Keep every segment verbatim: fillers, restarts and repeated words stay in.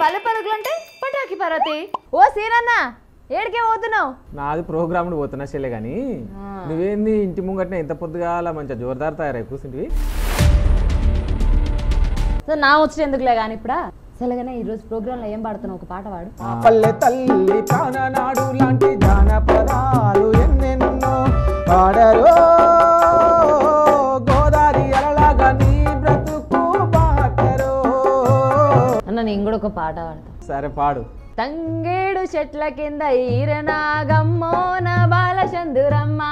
పల్లె పలుకులంటే పటాకి పరతి. ఓ సీనన్న ఏడికే పోతున్నావు? నాది ప్రోగ్రామ్ పోతున్నా చెల్లె గాని నువ్వేంది ఇంటి ముంగట్నే ఇంత పొద్దుగాల మంచిగా జోరుదారు తయారై కూర్చుంటివి. సో నా వచ్చి ఎందుకులే కానీ ఇప్పుడా సలగానే ఈ రోజు ప్రోగ్రామ్ లో ఏం పాడుతున్నావు? ఒక పాట పాడు. పల్లె తల్లి ప్రాణనాడు లాంటి జానపదాలు ఎన్నెన్నో పాడరో గోదారి అలలాగా నీ బ్రతుకు బాటరో. అన్న నేను కూడా ఒక పాట పాడతా. సరే పాడు. తంగేడు చెట్ల కింద ఈరనాగమ్మో నా బాలచందురమ్మ.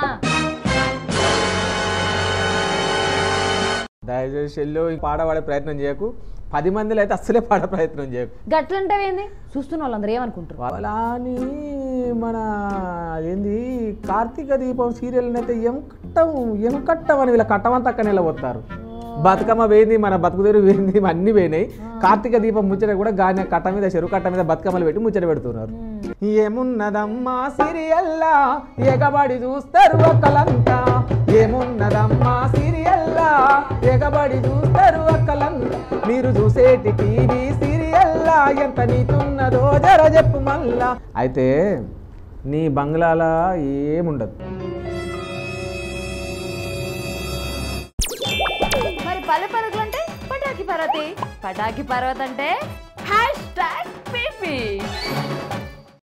దయచేసి చెల్లు పాట పాడే ప్రయత్నం చేయకు. పది మందిలో అయితే అస్సలే పాడే ప్రయత్నం చేయకు. గట్లంటావేంది? చూస్తున్న వాళ్ళందరూ ఏమనుకుంటారు? అలా అని మన అదేంది కార్తీక దీపం సీరియల్ అయితే ఏం కట్టం ఏం కట్టం అని వీళ్ళ కట్టమంతా అక్కడ నిలబోతారు. బతుకమ్మ వేయింది, మన బతుకుదేరు వేయింది, అన్ని పోయినాయి. కార్తీక దీపం ముచ్చట కూడా గానే కట్ట మీద చెరువు కట్ట మీద బతుకమ్మలు పెట్టి ముచ్చట పెడుతున్నారు. ఏమున్నదమ్మా సీరియల్లా ఎగబడి చూస్తారు ఒక్కలంతా. ఏమున్నదమ్మా సీరియల్లా ఎగబడి చూస్తారు ఒక్కలంతా. మీరు చూసేటి టీవీ సీరియల్లా ఎంత నీతున్నదో జర చెప్పు మళ్ళా. అయితే నీ బంగ్లాలా ఏముండదు. మరి పల్లె పలుకులు అంటే పటాకి పర్వతి. పటాకి పర్వత అంటే హ్యాష్ ట్యాగ్ పీపీ.